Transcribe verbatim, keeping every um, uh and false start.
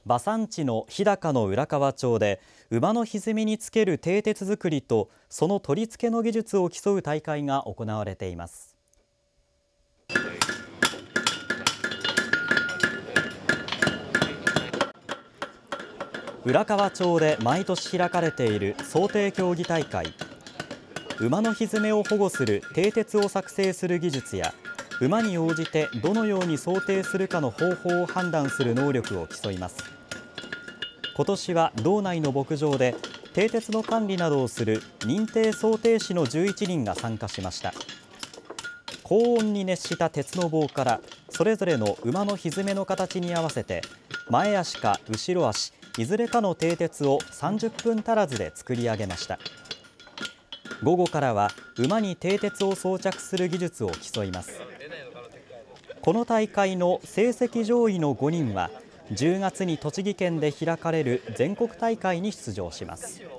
馬産地の日高の浦河町で馬の蹄につける蹄鉄作りとその取り付けの技術を競う大会が行われています。浦河町で毎年開かれている漕蹄競技大会。馬の蹄を保護する蹄鉄を作成する技術や馬に応じてどのように漕蹄するかの方法を判断する能力を競います。今年は道内の牧場で蹄鉄の管理などをする認定漕蹄士のじゅういちにんが参加しました。高温に熱した鉄の棒からそれぞれの馬の蹄の形に合わせて前足か後ろ足いずれかの蹄鉄をさんじゅっぷん足らずで作り上げました。午後からは馬に蹄鉄を装着する技術を競います。この大会の成績上位のごにんはじゅうがつに栃木県で開かれる全国大会に出場します。